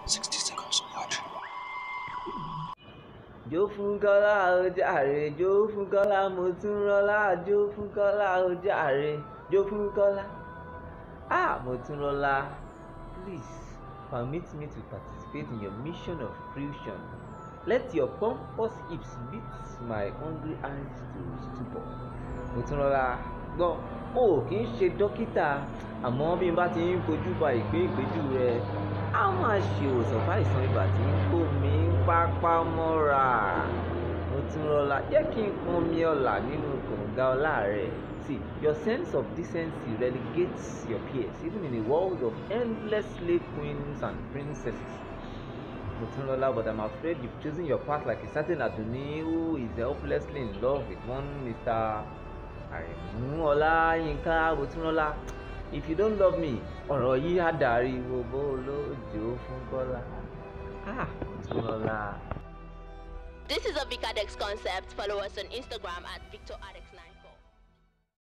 60 seconds watch. Jó fún Kọ́lá o jàre, jó fún Kọ́lá mo tún rọ́lá, jó fún Kọ́lá o jàre, jó fún Kọ́lá. Mo tún rọ́lá. Please permit me to participate in your mission of fruition. Let your pompous hips beat my hungry eyes to stupor. Mo tún rọ́lá. Gbọ́, o kì í ṣe dókítà, àmọ́ bí n bá ti ń fojú ba ìgbéjú rẹ, a máa ṣe òsàn fáìsàn ibà tí ń kó mi pápá mọ́ra. Mo tún rọ́lá. Jẹ́ kí n pọn mi ọ̀la nínú kànga ọlá rẹ̀. See, your sense of decency relegates your peers, even in a world of endless slave queens and princesses. Mo tún rọ́lá, but I'm afraid you've chosen your path like a certain Aduni who is helplessly in love with one Mr. Aremu Olayinka. Mo tún rọ́lá. If you don't love me, ọ̀rọ̀ yìí á dàríwó bó lójó fún Kọ́lá. Mo tún rọ́lá. This is a Vicadex concept. Follow us on Instagram at VictorAdex9.